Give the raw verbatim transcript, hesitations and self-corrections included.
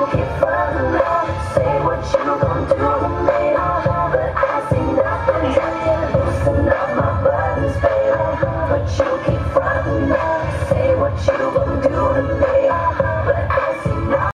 keep frontin' up. Say what you gon' do to me, but I see nothing. Trying to loosen up my buttons, baby, but you keep frontin' up. Say what you gon' do to me.